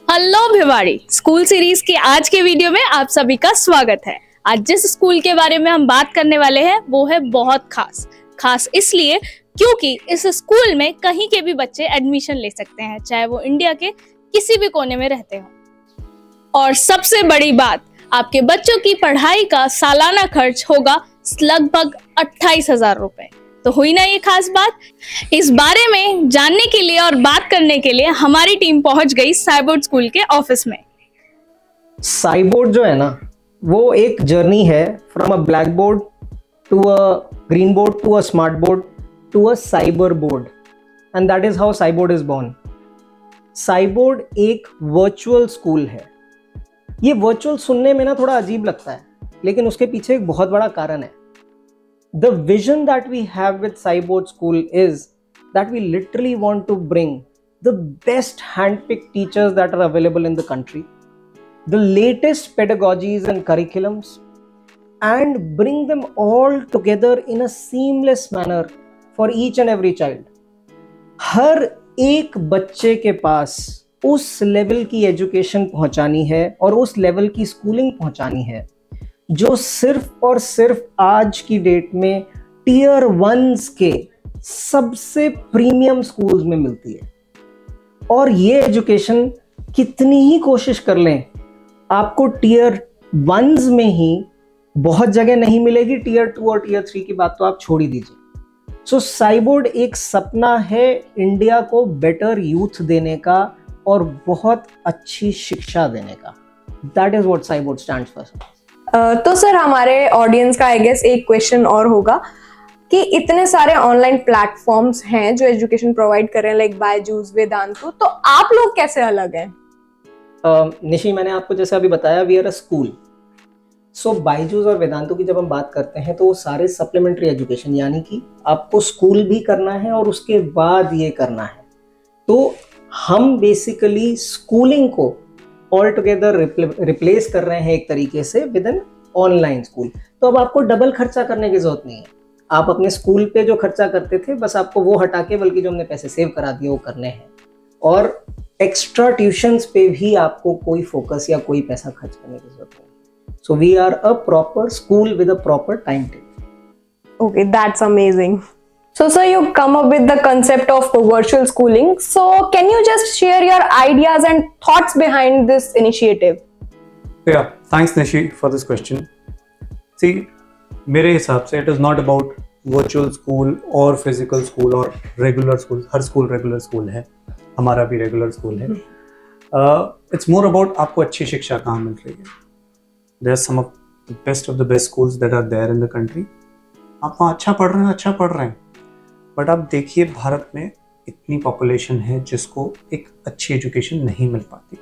Hello Bhiwadi, school series के आज के वीडियो में आप सभी का स्वागत है। आज जिस स्कूल के बारे में हम बात करने वाले हैं वो है बहुत खास इसलिए क्योंकि इस स्कूल में कहीं के भी बच्चे एडमिशन ले सकते हैं, चाहे वो इंडिया के किसी भी कोने में रहते हो। और सबसे बड़ी बात, आपके बच्चों की पढ़ाई का सालाना खर्च होगा लगभग 28,000 रुपए। तो हुई ना ये खास बात। इस बारे में जानने के लिए और बात करने के लिए हमारी टीम पहुंच गई साइबोर्ड स्कूल के ऑफिस में। साइबोर्ड जो है ना, वो एक जर्नी है from a blackboard to a green board to a smart board to a cyber board, and that is how Cyboard is born. Cyboard एक वर्चुअल स्कूल है। ये वर्चुअल सुनने में ना थोड़ा अजीब लगता है, लेकिन उसके पीछे एक बहुत बड़ा कारण है। The vision that we have with Cyborg School is that we literally want to bring the best hand-picked teachers that are available in the country, the latest pedagogies and curriculums, and bring them all together in a seamless manner for each and every child. हर एक बच्चे के पास उस level की education पहुंचानी है और उस level की schooling पहुंचानी है जो सिर्फ और सिर्फ आज की डेट में टीयर 1 के सबसे प्रीमियम स्कूल्स में मिलती है। और ये एजुकेशन कितनी ही कोशिश कर लें, आपको टीयर 1 में ही बहुत जगह नहीं मिलेगी। टीयर 2 और टीयर 3 की बात तो आप छोड़ ही दीजिए। सो साइबोर्ड एक सपना है इंडिया को बेटर यूथ देने का और बहुत अच्छी शिक्षा देने का। That is what Cyboard stands for. तो सर, हमारे ऑडियंस का आई गेस एक क्वेश्चन और होगा कि इतने सारे ऑनलाइन प्लेटफॉर्म्स हैं जो एजुकेशन प्रोवाइड कर रहे हैं, लाइक बायजूस, वेदांतु, तो आप लोग कैसे अलग हैं? निशी, मैंने आपको जैसे अभी बताया, we are a school. So Byju's और वेदांतु की जब हम बात करते हैं तो वो सारे सप्लीमेंट्री एजुकेशन, यानी कि आपको स्कूल भी करना है और उसके बाद ये करना है। तो हम बेसिकली स्कूलिंग को ऑल टुगेदर रिप्लेस कर रहे हैं एक तरीके से विद एन ऑनलाइन स्कूल। तो अब आपको डबल खर्चा करने की जरूरत नहीं है। आप अपने स्कूल पे जो खर्चा करते थे, बस आपको वो हटा के, बल्कि जो हमने पैसे सेव करा दिए वो करने हैं। और एक्स्ट्रा ट्यूशंस पे भी आपको कोई फोकस या कोई पैसा खर्च करने की जरूरत नहीं। So we are a proper school with a proper timetable. Okay, that's amazing. So sir, you come up with the concept of virtual schooling. So can you just share your ideas and thoughts behind this initiative? Yeah, thanks Nishi for this question. See, मेरे हिसाब से it is not about virtual school और physical school और regular school. हर school regular school है, हमारा भी regular school है. It's more about आपको अच्छी शिक्षा कहाँ मिल रही है. There are some of the best schools that are there in the country. आप वहाँ अच्छा पढ़ रहे हैं. बट आप देखिए, भारत में इतनी पॉपुलेशन है जिसको एक अच्छी एजुकेशन नहीं मिल पाती।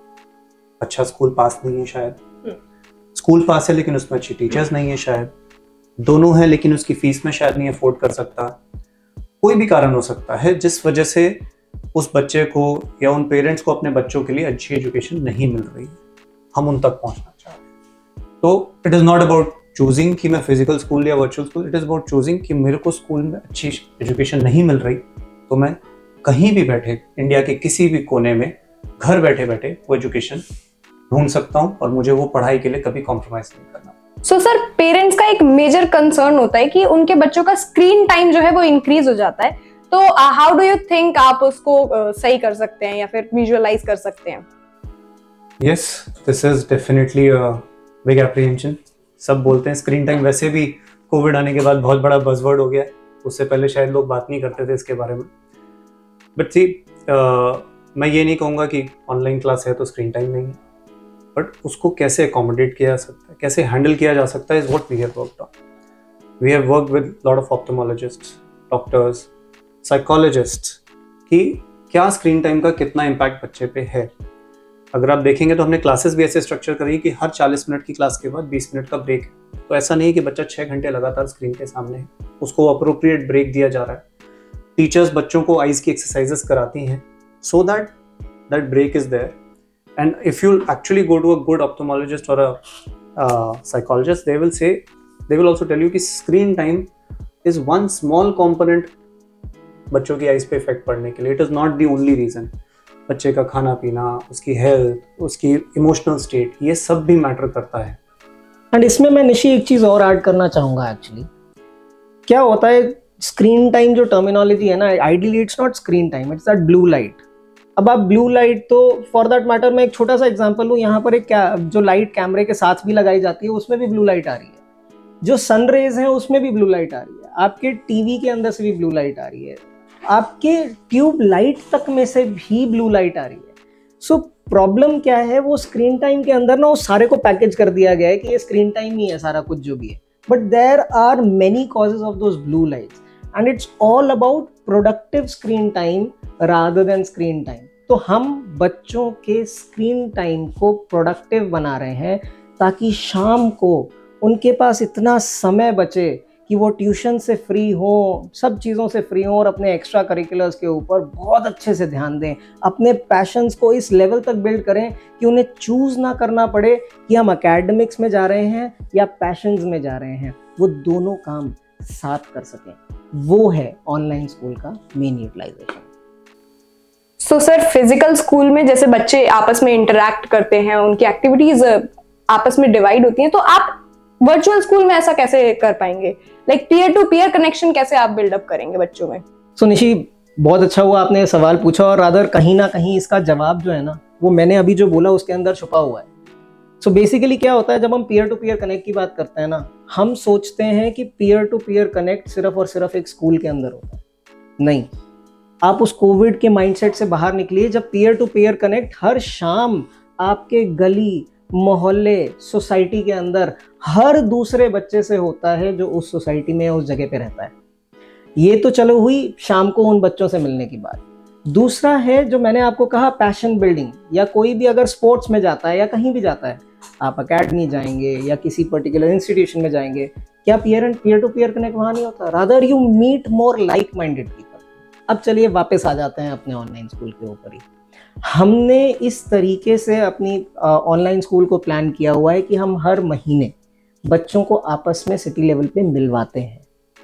अच्छा स्कूल पास नहीं है शायद, स्कूल पास है लेकिन उसमें अच्छी टीचर्स नहीं है शायद, दोनों हैं लेकिन उसकी फीस में शायद नहीं अफोर्ड कर सकता। कोई भी कारण हो सकता है जिस वजह से उस बच्चे को या उन पेरेंट्स को अपने बच्चों के लिए अच्छी एजुकेशन नहीं मिल रही है। हम उन तक पहुंचना चाहते हैं। तो it is not about choosing कि मैं फिजिकल स्कूल या virtual school, it is about choosing कि मेरे को स्कूल में अच्छी एजुकेशन नहीं मिल रही, तो मैं कहीं भी बैठे इंडिया के किसी भी कोने में घर बैठे बैठे वो एजुकेशन ढूंढ सकता हूँ और मुझे वो पढ़ाई के लिए कभी कॉम्प्रोमाइज नहीं करना। सो सर, पेरेंट्स का एक मेजर कंसर्न होता है कि उनके बच्चों का स्क्रीन टाइम जो है वो इंक्रीज हो जाता है। तो हाउ डू यू थिंक आप उसको सही कर सकते हैं या फिर विजुअलाइज कर सकते हैं? Yes, this is definitely a big apprehension. सब बोलते हैं स्क्रीन टाइम, वैसे भी कोविड आने के बाद बहुत बड़ा बज़वर्ड हो गया है। उससे पहले शायद लोग बात नहीं करते थे इसके बारे में। बट सी, मैं ये नहीं कहूँगा कि ऑनलाइन क्लास है तो स्क्रीन टाइम नहीं है, बट उसको कैसे अकोमोडेट किया जा सकता है, कैसे हैंडल किया जा सकता है, is what we have worked on. We have worked with lot of ophthalmologists, doctors, psychologists कि क्या स्क्रीन टाइम का कितना इम्पैक्ट बच्चे पे है। अगर आप देखेंगे तो हमने क्लासेस भी ऐसे स्ट्रक्चर करी कि हर 40 मिनट की क्लास के बाद 20 मिनट का ब्रेक है। तो ऐसा नहीं है कि बच्चा 6 घंटे लगातार स्क्रीन के सामने है, उसको अप्रोप्रिएट ब्रेक दिया जा रहा है। टीचर्स बच्चों को आइज की एक्सरसाइजेस कराती हैं so that break is there. And if you actually go to a good ophthalmologist और a psychologist, they will also tell you कि screen time is one small component बच्चों की आइज पे इफेक्ट पड़ने के लिए। It is not the only reason. बच्चे का खाना पीना, उसकी हेल्थ, उसकी इमोशनल स्टेट, ये सब भी मैटर करता है। एंड इसमें मैं निशी एक चीज़ और ऐड करना चाहूँगा। एक्चुअली क्या होता है, स्क्रीन टाइम जो टर्मिनोलॉजी है ना, ideally it's not screen time, it's that blue light. अब आप ब्लू लाइट तो फॉर दैट मैटर, मैं एक छोटा सा एग्जांपल लूँ, यहाँ पर एक जो लाइट कैमरे के साथ भी लगाई जाती है उसमें भी ब्लू लाइट आ रही है, जो सन रेज है उसमें भी ब्लू लाइट आ रही है, आपके टीवी के अंदर से भी ब्लू लाइट आ रही है, आपके ट्यूब लाइट तक में से भी ब्लू लाइट आ रही है। सो प्रॉब्लम क्या है, वो स्क्रीन टाइम के अंदर ना उस सारे को पैकेज कर दिया गया है कि ये स्क्रीन टाइम ही है सारा कुछ जो भी है, but there are many causes of those blue lights and it's all about productive screen time rather than screen time. तो हम बच्चों के स्क्रीन टाइम को प्रोडक्टिव बना रहे हैं ताकि शाम को उनके पास इतना समय बचे कि वो ट्यूशन से फ्री हो, सब चीज़ों से फ्री हो और अपने एक्स्ट्रा करिकुलर्स के ऊपर बहुत अच्छे से ध्यान दें, अपने पैशंस को इस लेवल तक बिल्ड करें कि उन्हें चूज़ ना करना पड़े कि हम एकेडमिक्स में जा रहे हैं या पैशंस में जा रहे हैं, वो दोनों काम साथ कर सकें। वो है ऑनलाइन स्कूल का main utilisation. So sir, physical school में जैसे बच्चे आपस में इंटरैक्ट करते हैं, उनकी एक्टिविटीज आपस में डिवाइड होती हैं, तो आप वर्चुअल स्कूल में ऐसा कैसे कर पाएंगे? Like peer to peer connection कैसे आप बिल्डअप करेंगे बच्चों में? सो निशी, बहुत अच्छा हुआ आपने सवाल पूछा, और रादर कहीं ना कहीं इसका जवाब जो है ना, वो मैंने अभी जो बोला उसके अंदर छुपा हुआ है। सो बेसिकली क्या होता है, जब हम पीयर टू पीयर कनेक्ट की बात करते हैं ना, हम सोचते हैं कि पीयर टू पीयर कनेक्ट सिर्फ और सिर्फ एक स्कूल के अंदर होता है। नहीं, आप उस कोविड के माइंडसेट से बाहर निकलिए, जब पीयर टू पीयर कनेक्ट हर शाम आपके गली, मोहल्ले, सोसाइटी के अंदर हर दूसरे बच्चे से होता है जो उस सोसाइटी में उस जगह पे रहता है। ये तो चलो हुई शाम को उन बच्चों से मिलने की बात। दूसरा है जो मैंने आपको कहा, पैशन बिल्डिंग, या कोई भी अगर स्पोर्ट्स में जाता है या कहीं भी जाता है, आप अकेडमी जाएंगे या किसी पर्टिकुलर इंस्टीट्यूशन में जाएंगे, क्या पीयर टू पीयर कनेक्ट वहाँ नहीं होता? Rather you meet more like minded people. अब चलिए वापस आ जाते हैं अपने ऑनलाइन स्कूल के ऊपर ही। हमने इस तरीके से अपनी ऑनलाइन स्कूल को प्लान किया हुआ है कि हम हर महीने बच्चों को आपस में सिटी लेवल पे मिलवाते हैं।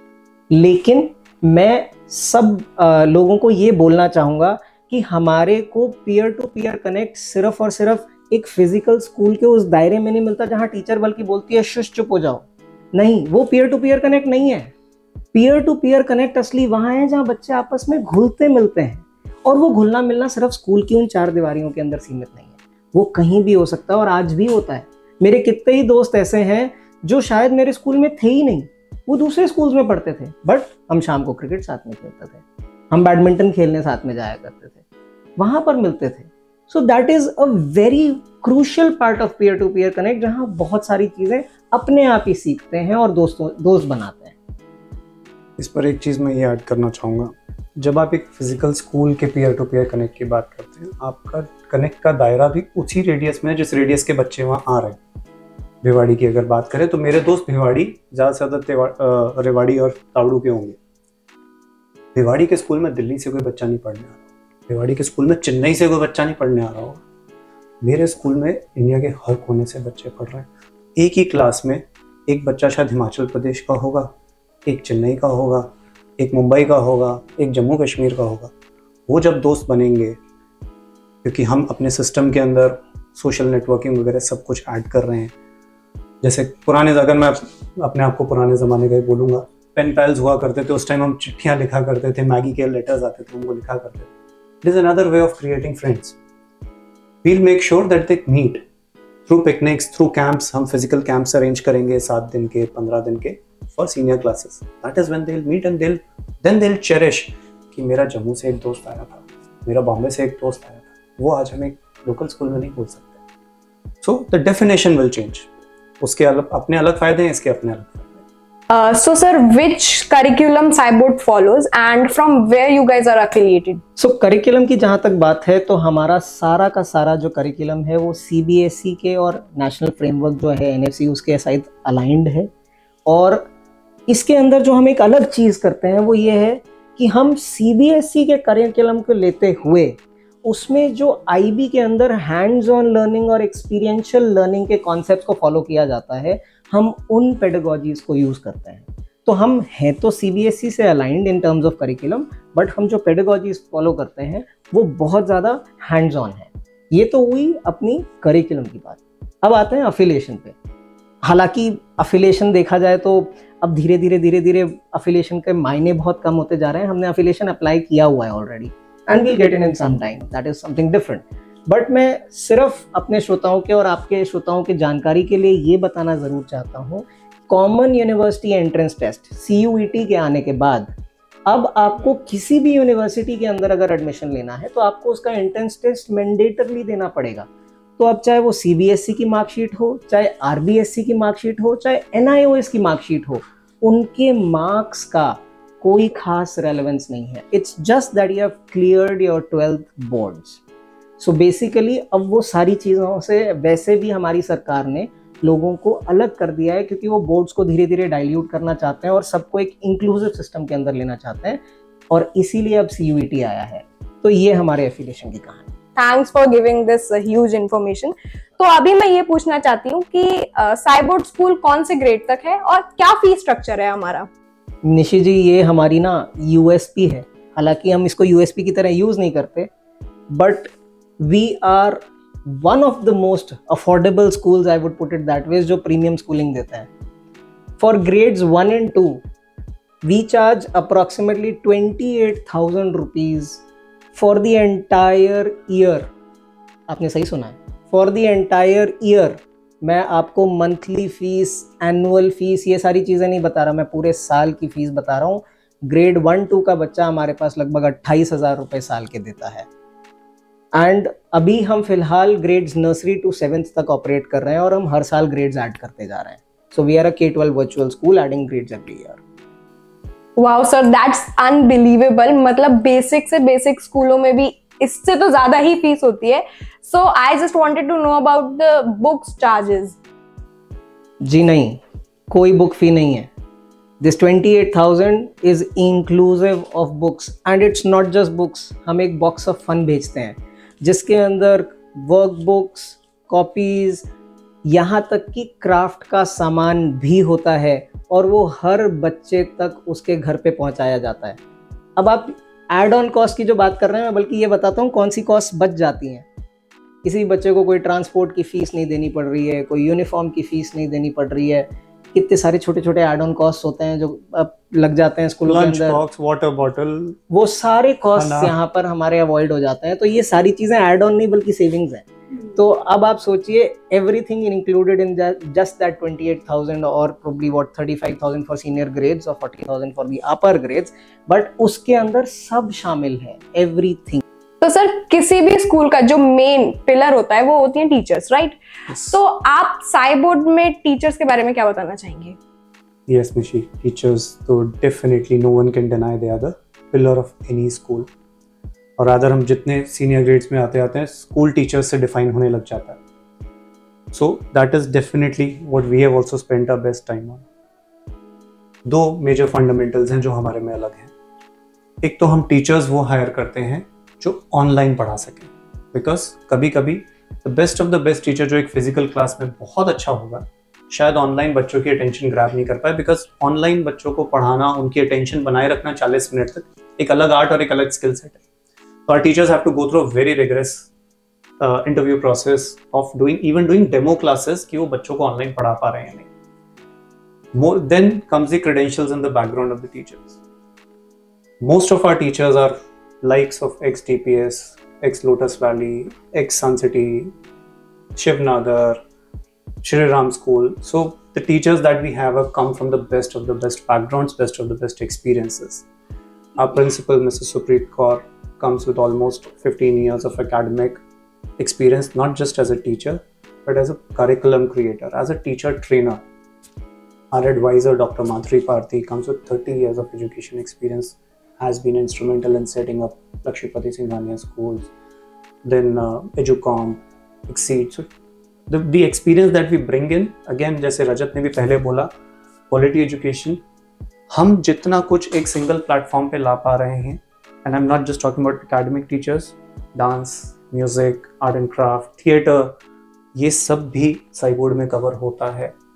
लेकिन मैं सब लोगों को ये बोलना चाहूँगा कि हमारे को पीयर टू पीयर कनेक्ट सिर्फ और सिर्फ एक फिजिकल स्कूल के उस दायरे में नहीं मिलता जहाँ टीचर बल्कि बोलती है शुश चुप हो जाओ। नहीं, वो पीयर टू पीयर कनेक्ट नहीं है। पीयर टू पीयर कनेक्ट असली वहाँ है जहाँ बच्चे आपस में घुलते मिलते हैं, और वो घुलना मिलना सिर्फ स्कूल की उन 4 दीवारियों के अंदर सीमित नहीं है, वो कहीं भी हो सकता है और आज भी होता है। मेरे कितने ही दोस्त ऐसे हैं जो शायद मेरे स्कूल में थे ही नहीं, वो दूसरे स्कूल्स में पढ़ते थे, बट हम शाम को क्रिकेट साथ में खेलते थे, हम बैडमिंटन खेलने साथ में जाया करते थे, वहाँ पर मिलते थे। So that is a very crucial part of peer to peer connect, जहाँ बहुत सारी चीज़ें अपने आप ही सीखते हैं और दोस्त बनाते हैं। इस पर एक चीज़ मैं ये ऐड करना चाहूँगा, जब आप एक फिजिकल स्कूल के पीयर टू पीयर कनेक्ट की बात करते हैं, आपका कनेक्ट का दायरा भी उसी रेडियस में है जिस रेडियस के बच्चे वहाँ आ रहे हैं। भिवाड़ी की अगर बात करें तो मेरे दोस्त भिवाड़ी ज़्यादा से ज़्यादा रेवाड़ी और तावड़ू के होंगे। भिवाड़ी के स्कूल में दिल्ली से कोई बच्चा नहीं पढ़ने आ रहा, भिवाड़ी के स्कूल में चेन्नई से कोई बच्चा नहीं पढ़ने आ रहा होगा। मेरे स्कूल में इंडिया के हर कोने से बच्चे पढ़ रहे हैं। एक ही क्लास में एक बच्चा शायद हिमाचल प्रदेश का होगा, एक चेन्नई का होगा, एक मुंबई का होगा, एक जम्मू कश्मीर का होगा। वो जब दोस्त बनेंगे, क्योंकि हम अपने सिस्टम के अंदर सोशल नेटवर्किंग वगैरह सब कुछ ऐड कर रहे हैं। जैसे पुराने, अगर मैं अपने आप को पुराने ज़माने का ही बोलूँगा, पेन पैल्स हुआ करते थे, उस टाइम हम चिट्ठियाँ लिखा करते थे, मैगी के लेटर्स आते थे, उनको लिखा करते थे। It is another way of creating friends. We'll make sure that they meet through picnics, through camps. हम फिजिकल कैंप्स अरेंज करेंगे 7 दिन के, 15 दिन के, for senior classes. That is when they will meet and then they will cherish कि मेरा जम्मू से एक दोस्त आया था, मेरा बॉम्बे से एक दोस्त आया था, वो आज हम एक लोकल स्कूल में नहीं बोल सकते। So the definition will change. उसके अपने अलग फायदे हैं, इसके अपने अलग फायदे हैं। So sir, which curriculum SciBoard follows and from where you guys are affiliated? So curriculum की जहाँ तक बात है तो हमारा सारा का सारा जो करिकुलम है वो CBSE के और नेशनल फ्रेमवर्क जो है NFC उसके साथ अलाइंड है। और इसके अंदर जो हम एक अलग चीज़ करते हैं वो ये है कि हम CBSE के करिकुलम को लेते हुए उसमें जो IB के अंदर हैंड्स ऑन लर्निंग और एक्सपीरियंशियल लर्निंग के कॉन्सेप्ट्स को फॉलो किया जाता है, हम उन पेडागोजीज को यूज़ करते हैं। तो हम हैं तो CBSE से aligned in terms of curriculum, but हम जो पेडागॉजीज फॉलो करते हैं वो बहुत ज़्यादा हैंड्स ऑन है। ये तो हुई अपनी करिकुलम की बात। अब आते हैं अफिलिएशन पे। हालांकि अफिलिएशन देखा जाए तो अब धीरे धीरे अफिलिएशन के मायने बहुत कम होते जा रहे हैं। हमने अफिलिएशन अप्लाई किया हुआ है already and will get in some time, that is something different. But मैं सिर्फ अपने श्रोताओं के और आपके श्रोताओं की जानकारी के लिए ये बताना ज़रूर चाहता हूँ, common university entrance test CUET के आने के बाद अब आपको किसी भी यूनिवर्सिटी के अंदर अगर एडमिशन लेना है तो आपको उसका एंट्रेंस टेस्ट मैंडेटरली देना पड़ेगा। तो अब चाहे वो CBSE की मार्कशीट हो, चाहे RBSE की मार्कशीट हो, चाहे NIOS की मार्कशीट हो, उनके मार्क्स का कोई खास रेलेवेंस नहीं है। It's just that you have cleared your 12th boards. So basically अब वो सारी चीज़ों से वैसे भी हमारी सरकार ने लोगों को अलग कर दिया है, क्योंकि वो बोर्ड्स को धीरे धीरे डाइल्यूट करना चाहते हैं और सबको एक इंक्लूसिव सिस्टम के अंदर लेना चाहते हैं, और इसीलिए अब CUET आया है। तो ये हमारे एफिलिएशन की कहानी। Thanks for giving this huge information. तो अभी मैं ये पूछना चाहती हूँ कि साइबोर्ड स्कूल कौन से ग्रेड तक है और क्या फीस स्ट्रक्चर है हमारा? निशी जी, ये हमारी ना USP है। हालांकि हम इसको USP की तरह यूज नहीं करते, but we are one of the most affordable schools, I would put it that way, जो प्रीमियम स्कूलिंग देते हैं। For grades 1 and 2 we charge approximately 28,000 rupees for the entire year. आपने सही सुना है, फॉर द एंटायर ईयर। मैं आपको monthly fees, annual fees, ये सारी चीज़ें नहीं बता रहा, मैं पूरे साल की फीस बता रहा हूँ। ग्रेड 1-2 का बच्चा हमारे पास लगभग 28,000 रुपये साल के देता है। एंड अभी हम फिलहाल ग्रेड्स नर्सरी टू 7th तक ऑपरेट कर रहे हैं और हम हर साल ग्रेड्स ऐड करते जा रहे हैं। So we are a K-12 virtual school adding grades every year. Wow sir, that's unbelievable. मतलब बेसिक से बेसिक स्कूलों में भी इससे तो ज्यादा ही फीस होती है। So I just wanted to know about the books charges. जी नहीं, कोई बुक फी नहीं है। This 28,000 is inclusive of books, and it's not just books. हम एक बॉक्स ऑफ फन भेजते हैं जिसके अंदर वर्क बुक्स, कॉपीज, यहाँ तक कि क्राफ्ट का सामान भी होता है, और वो हर बच्चे तक उसके घर पे पहुंचाया जाता है। अब आप एड ऑन कॉस्ट की जो बात कर रहे हैं, मैं बल्कि ये बताता हूँ कौन सी कॉस्ट बच जाती हैं। किसी बच्चे को कोई ट्रांसपोर्ट की फ़ीस नहीं देनी पड़ रही है, कोई यूनिफॉर्म की फ़ीस नहीं देनी पड़ रही है। कितने सारे छोटे छोटे एड ऑन कॉस्ट होते हैं जो लग जाते हैं स्कूलों के अंदर, लंच बॉक्स, वाटर बॉटल, वो सारे कॉस्ट यहाँ पर हमारे अवॉइड हो जाते हैं। तो ये सारी चीज़ें एड ऑन नहीं बल्कि सेविंग्स हैं। तो अब आप सोचिए, everything included in just that 28,000 और probably what 35,000 for senior grades और 40,000 for the upper grades, but उसके अंदर सब शामिल है, एवरीथिंग। तो सर, किसी भी स्कूल का जो मेन पिलर होता है वो होती हैं टीचर्स, राइट? तो आप साइबोर्ड में टीचर्स के बारे में क्या बताना चाहेंगे? Yes, Nishi, teachers, तो definitely no one can deny they are the pillar of any school. और अगर हम जितने सीनियर ग्रेड्स में आते हैं स्कूल टीचर्स से डिफाइन होने लग जाता है। So that is definitely what we have also spent our best time on. दो मेजर फंडामेंटल्स हैं जो हमारे में अलग हैं। एक तो हम टीचर्स वो हायर करते हैं जो ऑनलाइन पढ़ा सकें, बिकॉज कभी कभी the best of the best teacher जो एक फिजिकल क्लास में बहुत अच्छा होगा, शायद ऑनलाइन बच्चों की अटेंशन ग्रैब नहीं कर पाए, बिकॉज ऑनलाइन बच्चों को पढ़ाना, उनकी अटेंशन बनाए रखना 40 मिनट तक एक अलग आर्ट और एक अलग स्किल सेट है। So our teachers have to go through a very rigorous interview process of doing demo classes कि वो बच्चों को ऑनलाइन पढ़ा पा रहे हैं नहीं। More then comes the credentials and the background of the teachers. Most of our teachers are likes of ex-TPS, ex-Lotus Valley, ex-Sun City, Shiv Nadar, Shri Ram School. So the teachers that we have come from the best of the best backgrounds, best of the best experiences. Our principal, Mrs. Supreet Kaur, comes with almost 15 years of academic experience, not just as a teacher, but as a curriculum creator, as a teacher trainer. Our advisor, Dr. Madhuri Parthi, comes with 30 years of education experience, has been instrumental in setting up Lakshmipati Singhania schools, then Educom, Exceed. So the experience that we bring in, again, जैसे रजत ने भी पहले बोला, quality education, हम जितना कुछ एक single platform पे ला पा रहे हैं, and I'm not just talking about academic teachers, dance, music, art and craft, theater, ये सब भी साइबोर्ड में कवर होता है।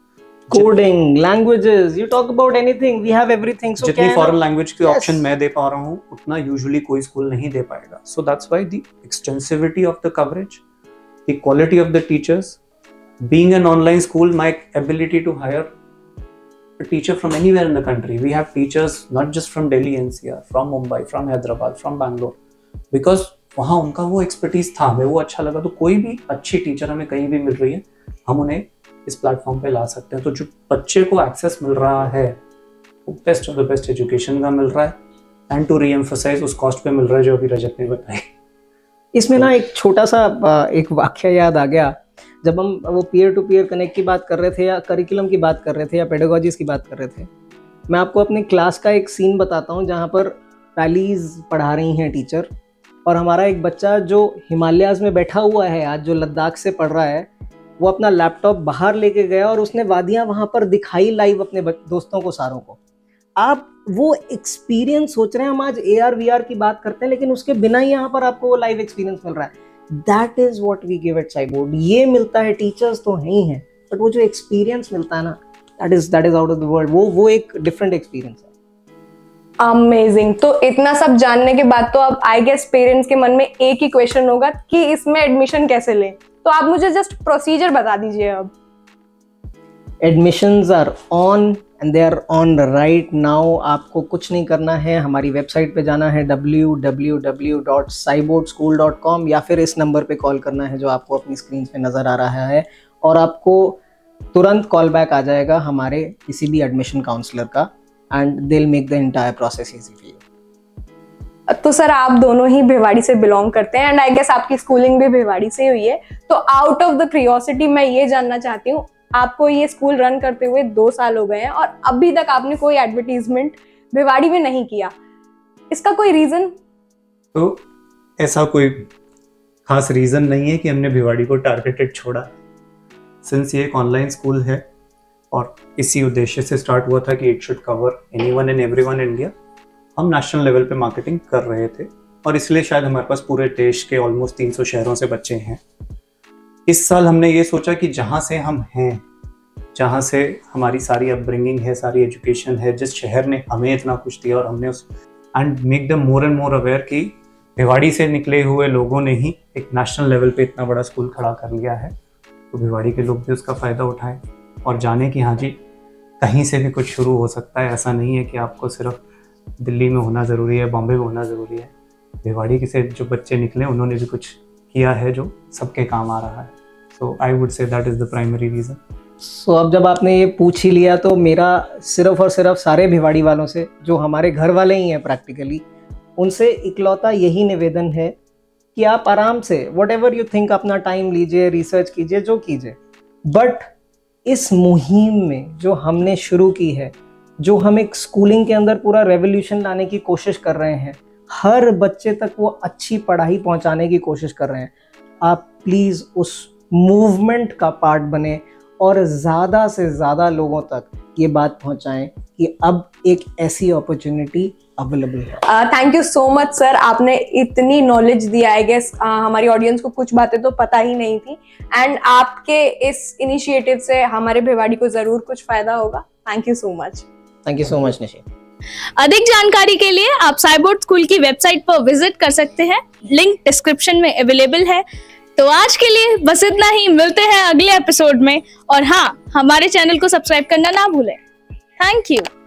Coding, languages, you talk about anything, we have everything. So जितनी फॉरेन लैंग्वेज के Yes. ऑप्शन मैं दे पा रहा हूँ उतना यूजुअली कोई स्कूल नहीं दे पाएगा. So that's why the extensivity of the coverage, the quality of the teachers, being an online school, my ability to hire a teacher from anywhere in the country. We have teachers not just from Delhi NCR, from Mumbai, from Hyderabad, from Bangalore, because वहाँ उनका वो expertise था, हमें वो अच्छा लगा. तो कोई भी अच्छी टीचर हमें कहीं भी मिल रही है, हम उन्हें इस प्लेटफॉर्म पे ला सकते हैं. तो जो बच्चे को एक्सेस मिल रहा है वो best of the best education का मिल रहा है, एंड टू रीएम्फसाइज उस कॉस्ट पे मिल रहा है जो अभी रजत ने बताई. इसमें ना एक छोटा सा एक वाक्य याद आ गया. जब हम वो पीयर टू पीयर कनेक्ट की बात कर रहे थे या करिकुलम की बात कर रहे थे या पेडागोजीज की बात कर रहे थे, मैं आपको अपने क्लास का एक सीन बताता हूँ जहाँ पर पैलीज पढ़ा रही हैं टीचर, और हमारा एक बच्चा जो हिमालयाज में बैठा हुआ है आज, जो लद्दाख से पढ़ रहा है, वो अपना लैपटॉप बाहर लेके गया और उसने वादियाँ वहाँ पर दिखाई लाइव अपने दोस्तों को, सारों को. आप वो एक्सपीरियंस सोच रहे हैं, हम आज AR VR की बात करते हैं, लेकिन उसके बिना ही यहाँ पर आपको वो लाइव एक्सपीरियंस मिल रहा है. That is what we give at Cyboard. ये मिलता है, टीचर्स तो नहीं है, बट वो जो एक्सपीरियंस मिलता है ना, that is out of the world. वो एक डिफरेंट एक्सपीरियंस है. अमेजिंग. तो इतना सब जानने के बाद तो अब आई गेस पेरेंट्स के मन में एक ही क्वेश्चन होगा कि इसमें एडमिशन कैसे लें. तो आप मुझे जस्ट प्रोसीजर बता दीजिए. अब admissions are on and they are on right now. आपको कुछ नहीं करना है, हमारी वेबसाइट पे जाना है www.cybordschool.com या फिर इस नंबर पे कॉल करना है जो आपको अपनी स्क्रीन पे नज़र आ रहा है, और आपको तुरंत कॉल बैक आ जाएगा हमारे किसी भी एडमिशन काउंसलर का, and they will make the entire process easy for you. तो सर आप दोनों ही भिवाड़ी से बिलोंग करते हैं, एंड आई गेस आपकी स्कूलिंग भी भिवाड़ी से हुई है. तो आउट ऑफ द क्यूरियोसिटी मैं ये जानना चाहती हूँ, आपको ये स्कूल रन करते हुए 2 साल हो गए हैं और अभी तक आपने कोई एडवर्टीजमेंट भिवाड़ी में नहीं किया. इसका कोई रीजन? तो ऐसा कोई खास रीजन नहीं है कि हमने भिवाड़ी को टारगेटेड छोड़ा. सिंस ये एक ऑनलाइन स्कूल है और इसी उद्देश्य से स्टार्ट हुआ था कि it should cover anyone and everyone in India, हम नेशनल लेवल पे मार्केटिंग कर रहे थे, और इसलिए शायद हमारे पास पूरे देश के ऑलमोस्ट 300 शहरों से बच्चे हैं. इस साल हमने ये सोचा कि जहाँ से हम हैं, जहाँ से हमारी सारी अपब्रिंगिंग है, सारी एजुकेशन है, जिस शहर ने हमें इतना कुछ दिया, और हमने उस and make them more and more aware कि भिवाड़ी से निकले हुए लोगों ने ही एक नेशनल लेवल पे इतना बड़ा स्कूल खड़ा कर लिया है. तो भिवाड़ी के लोग भी उसका फ़ायदा उठाएं और जाने कि हाँ जी कहीं से भी कुछ शुरू हो सकता है. ऐसा नहीं है कि आपको सिर्फ दिल्ली में होना ज़रूरी है, बॉम्बे में होना ज़रूरी है. भिवाड़ी के से जो बच्चे निकले उन्होंने भी कुछ किया है जो सबके काम आ रहा है. So I would say that is the primary reason. So अब जब आपने ये पूछ ही लिया, तो मेरा सिर्फ और सिर्फ सारे भिवाड़ी वालों से, जो हमारे घर वाले ही हैं प्रैक्टिकली, उनसे इकलौता यही निवेदन है कि आप आराम से व्हाटएवर यू थिंक अपना टाइम लीजिए, रिसर्च कीजिए, जो कीजिए, बट इस मुहिम में जो हमने शुरू की है, जो हम एक स्कूलिंग के अंदर पूरा रेवोल्यूशन लाने की कोशिश कर रहे हैं, हर बच्चे तक वो अच्छी पढ़ाई पहुंचाने की कोशिश कर रहे हैं, आप प्लीज़ उस मूवमेंट का पार्ट बने और ज़्यादा से ज़्यादा लोगों तक ये बात पहुंचाएं कि अब एक ऐसी अपॉर्चुनिटी अवेलेबल है. Thank you so much sir, आपने इतनी नॉलेज दी. आई गेस हमारी ऑडियंस को कुछ बातें तो पता ही नहीं थी, एंड आपके इस इनिशिएटिव से हमारे भिवाड़ी को ज़रूर कुछ फ़ायदा होगा. Thank you so much. Thank you so much Nishi. अधिक जानकारी के लिए आप साइबोर्ड स्कूल की वेबसाइट पर विजिट कर सकते हैं, लिंक डिस्क्रिप्शन में अवेलेबल है. तो आज के लिए बस इतना ही, मिलते हैं अगले एपिसोड में, और हाँ, हमारे चैनल को सब्सक्राइब करना ना भूलें. Thank you.